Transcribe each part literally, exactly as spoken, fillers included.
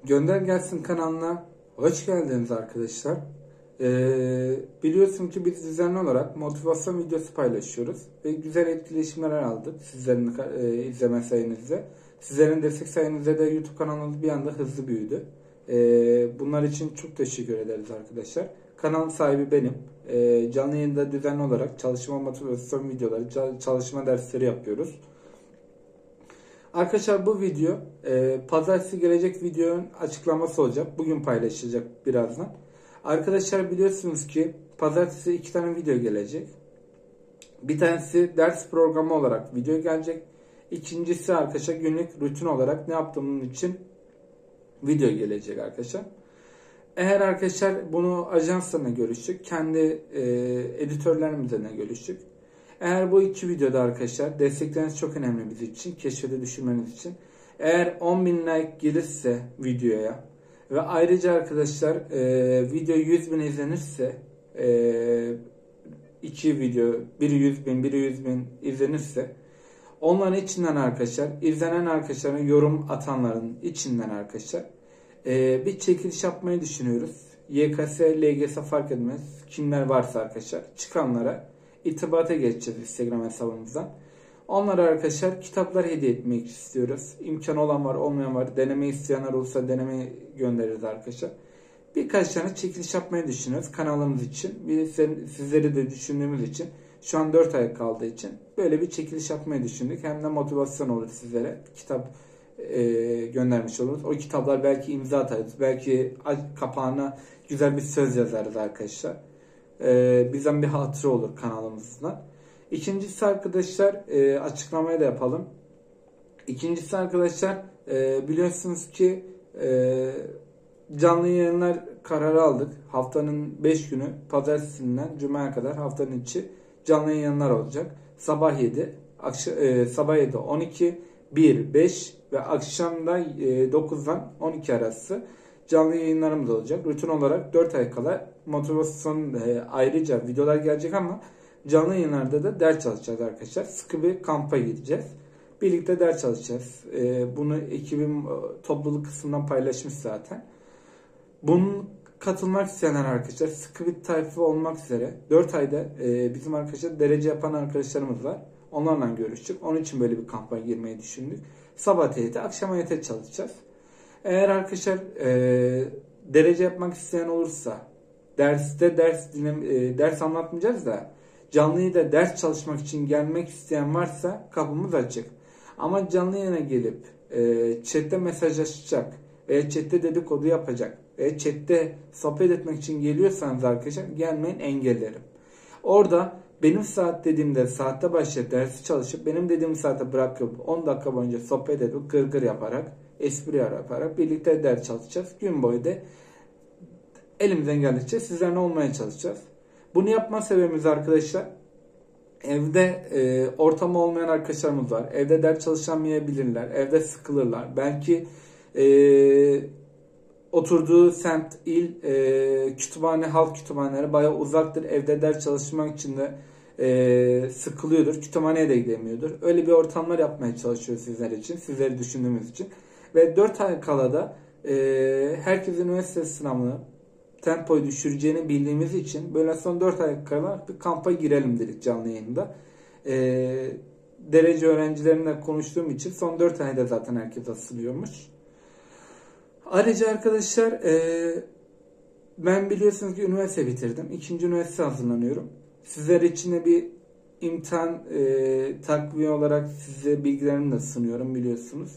Gönder Gelsin kanalına hoş geldiniz arkadaşlar. Ee, biliyorsun ki biz düzenli olarak motivasyon videosu paylaşıyoruz ve güzel etkileşimler aldık sizlerin e, izleme sayınızda. Sizlerin destek sayınızda da YouTube kanalımız bir anda hızlı büyüdü. Ee, bunlar için çok teşekkür ederiz arkadaşlar. Kanalın sahibi benim. Ee, canlı yayında düzenli olarak çalışma motivasyon videoları, çalışma dersleri yapıyoruz. Arkadaşlar bu video e, pazartesi gelecek videonun açıklaması olacak. Bugün paylaşılacak birazdan. Arkadaşlar biliyorsunuz ki pazartesi iki tane video gelecek. Bir tanesi ders programı olarak video gelecek. İkincisi arkadaşlar günlük rutin olarak ne yaptığımın için video gelecek arkadaşlar. Eğer arkadaşlar bunu ajanslarına görüştük, kendi e, editörlerimizle görüştük. Eğer bu iki videoda arkadaşlar destekleriniz çok önemli bizim için, keşfete düşürmeniz için. Eğer on bin like gelirse videoya ve ayrıca arkadaşlar e, video yüz bin izlenirse e, iki video, biri yüz bin, biri yüz bin izlenirse onların içinden arkadaşlar, izlenen arkadaşların yorum atanların içinden arkadaşlar e, bir çekiliş yapmayı düşünüyoruz. Y K S, L G S fark etmez. Kimler varsa arkadaşlar çıkanlara İrtibata geçeceğiz Instagram hesabımızdan. Onlara arkadaşlar kitaplar hediye etmek istiyoruz. İmkanı olan var, olmayan var. Deneme isteyenler olursa deneme göndeririz arkadaşlar. Birkaç tane çekiliş yapmayı düşünüyoruz kanalımız için. Bir sizleri de düşündüğümüz için. Şu an dört ay kaldığı için böyle bir çekiliş yapmayı düşündük. Hem de motivasyon olur sizlere. Kitap e, göndermiş oluruz. O kitaplar belki imza atarız. Belki kapağına güzel bir söz yazarız arkadaşlar. Ee, bizden bir hatıra olur kanalımızdan. İkincisi arkadaşlar e, açıklamayı da yapalım. İkincisi arkadaşlar e, biliyorsunuz ki e, canlı yayınlar kararı aldık. Haftanın beş günü pazartesinden cumaya kadar haftanın içi canlı yayınlar olacak. Sabah yedi, akşam, e, sabah yedi on iki, bir, beş ve akşamda e, dokuzdan on iki arası canlı yayınlarımız olacak. Rutin olarak dört ay kala motivasyon e, ayrıca videolar gelecek ama canlı yayınlarda da ders çalışacağız arkadaşlar. Sıkı bir kampa gideceğiz. Birlikte ders çalışacağız. E, bunu ekibim e, topluluk kısmından paylaşmış zaten. Bunun katılmak isteyenler arkadaşlar sıkı bir tayfa olmak üzere dört ayda e, bizim arkadaşlar derece yapan arkadaşlarımız var. Onlarla görüştük. Onun için böyle bir kampa girmeyi düşündük. Sabah T Y T, akşam A Y T çalışacağız. Eğer arkadaşlar e, derece yapmak isteyen olursa derste ders dinlem, e, ders anlatmayacağız da canlıyı da ders çalışmak için gelmek isteyen varsa kapımız açık. Ama canlı yayına gelip e, chatte mesajlaşacak veya chatte dedikodu yapacak veya chatte sohbet etmek için geliyorsanız arkadaşlar gelmeyin, engellerim. Orada benim saat dediğimde saatte başlayıp dersi çalışıp benim dediğim saate bırakıp on dakika boyunca sohbet edip gırgır yaparak espri yaparak birlikte ders çalışacağız. Gün boyu da elimizden geldikçe sizlerle olmaya çalışacağız. Bunu yapma sebebimiz arkadaşlar evde e, ortamı olmayan arkadaşlarımız var. Evde ders çalışamayabilirler. Evde sıkılırlar. Belki e, oturduğu semt, il, e, kütüphane, halk kütüphaneleri bayağı uzaktır. Evde ders çalışmak için de e, sıkılıyordur. Kütüphaneye de gidemiyordur. Öyle bir ortamlar yapmaya çalışıyoruz sizler için. Sizleri düşündüğümüz için. Ve dört ay kala da e, herkes üniversite sınavını tempoyu düşüreceğini bildiğimiz için böyle son dört ay kala bir kampa girelim dedik canlı yayında. E, derece öğrencilerimle konuştuğum için son dört ayda zaten herkes asılıyormuş. Ayrıca arkadaşlar e, ben biliyorsunuz ki üniversite bitirdim. İkinci üniversite hazırlanıyorum. Sizler için de bir imtihan e, takviye olarak size bilgilerimi de sunuyorum biliyorsunuz.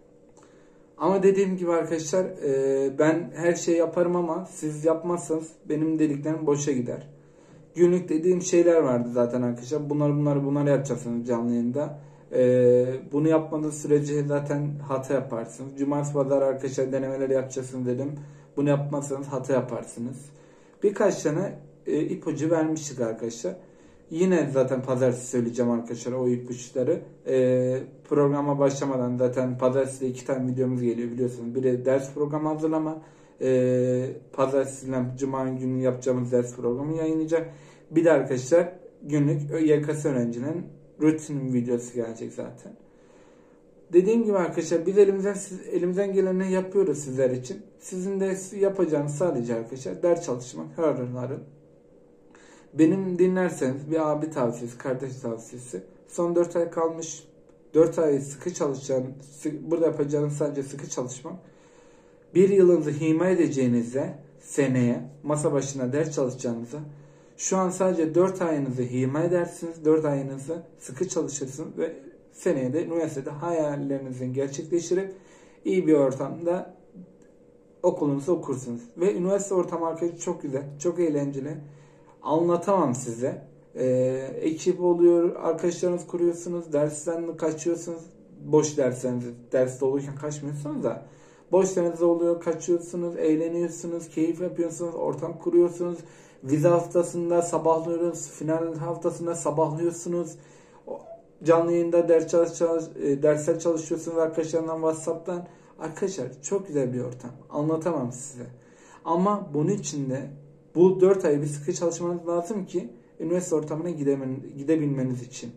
Ama dediğim gibi arkadaşlar e, ben her şeyi yaparım ama siz yapmazsanız benim dediklerim boşa gider. Günlük dediğim şeyler vardı zaten arkadaşlar. Bunları bunları bunları yapacaksınız canlı yayında. E, bunu yapmadığınız sürece zaten hata yaparsınız. Cumartesi pazar arkadaşlar denemeleri yapacaksınız dedim. Bunu yapmazsanız hata yaparsınız. Birkaç tane e, ipucu vermiştik arkadaşlar. Yine zaten pazartesi söyleyeceğim arkadaşlar o ipuçları. Ee, programa başlamadan zaten pazartesi iki tane videomuz geliyor biliyorsunuz. Biri ders programı hazırlama. Ee, pazartesinden cuma günü yapacağımız ders programı yayınlayacak. Bir de arkadaşlar günlük Y K S öğrencinin rutin videosu gelecek zaten. Dediğim gibi arkadaşlar biz elimizden siz, elimizden geleni yapıyoruz sizler için. Sizin de yapacağınız sadece arkadaşlar ders çalışmak her arın. Benim dinlerseniz bir abi tavsiyesi, kardeş tavsiyesi. Son dört ay kalmış. dört ay sıkı çalışacağınız, burada yapacağınız sadece sıkı çalışmak. Bir yılınızı hima edeceğinize, seneye masa başına ders çalışacağınıza, şu an sadece dört ayınızı hima edersiniz. dört ayınızı sıkı çalışırsınız ve seneye de üniversitede hayallerinizin gerçekleştirip iyi bir ortamda okulunuzu okursunuz. Ve üniversite ortamı arkadaşlar çok güzel, çok eğlenceli. Anlatamam size. Ee, ekip oluyor, arkadaşlarınız kuruyorsunuz, dersten kaçıyorsunuz. Boş dersleriniz, derste olurken kaçmıyorsunuz da boş derslerinizde oluyor, kaçıyorsunuz, eğleniyorsunuz, keyif yapıyorsunuz, ortam kuruyorsunuz. Vize haftasında sabahlıyorsunuz, final haftasında sabahlıyorsunuz. Canlı yayında ders çalış, çalış, dersler çalışıyorsunuz arkadaşlarından WhatsApp'tan. Arkadaşlar çok güzel bir ortam. Anlatamam size. Ama bunun için de bu dört ay bir sıkı çalışmanız lazım ki üniversite ortamına gidebilmeniz için.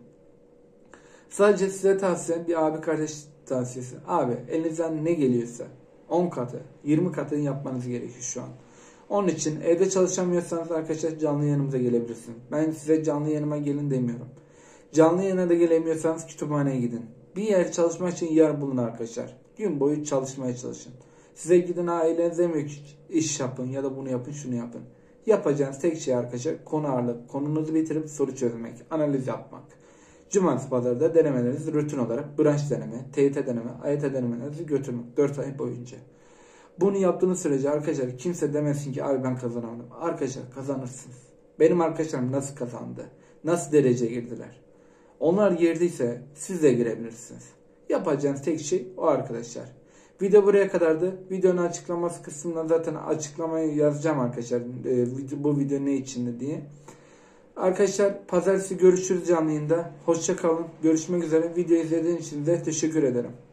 Sadece size tavsiye, bir abi kardeş tavsiyesi. Abi elinizden ne geliyorsa on katı, yirmi katını yapmanız gerekiyor şu an. Onun için evde çalışamıyorsanız arkadaşlar canlı yayınımıza gelebilirsiniz. Ben size canlı yayınıma gelin demiyorum. Canlı yayına da gelemiyorsanız kütüphaneye gidin. Bir yer çalışmak için yer bulun arkadaşlar. Gün boyu çalışmaya çalışın. Size gidin aileniz demiyor ki iş yapın ya da bunu yapın şunu yapın. Yapacağınız tek şey arkadaşlar konu ağırlık. Konunuzu bitirip soru çözmek, analiz yapmak. Cumartesi pazarda denemelerinizi rutin olarak branş deneme, T Y T deneme, A Y T denemelerinizi götürmek dört ay boyunca. Bunu yaptığınız sürece arkadaşlar kimse demesin ki abi ben kazanamadım. Arkadaşlar kazanırsınız. Benim arkadaşlarım nasıl kazandı? Nasıl dereceye girdiler? Onlar girdiyse siz de girebilirsiniz. Yapacağınız tek şey o arkadaşlar. Video buraya kadardı. Videonun açıklaması kısmında zaten açıklamayı yazacağım arkadaşlar. Ee, bu video ne içindi diye. Arkadaşlar pazartesi görüşürüz canlı yayında. Hoşça kalın. Görüşmek üzere. Video izlediğiniz için de teşekkür ederim.